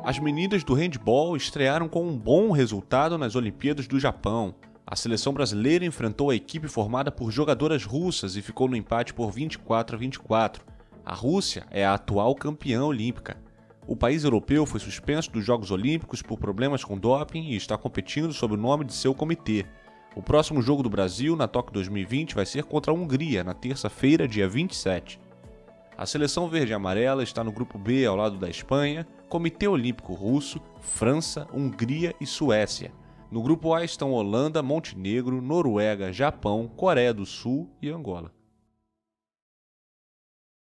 As meninas do handball estrearam com um bom resultado nas Olimpíadas do Japão. A seleção brasileira enfrentou a equipe formada por jogadoras russas e ficou no empate por 24-24. A Rússia é a atual campeã olímpica. O país europeu foi suspenso dos Jogos Olímpicos por problemas com doping e está competindo sob o nome de seu comitê. O próximo jogo do Brasil na Tóquio 2020 vai ser contra a Hungria, na terça-feira, dia 27. A seleção verde e amarela está no grupo B ao lado da Espanha, Comitê Olímpico Russo, França, Hungria e Suécia. No grupo A estão Holanda, Montenegro, Noruega, Japão, Coreia do Sul e Angola.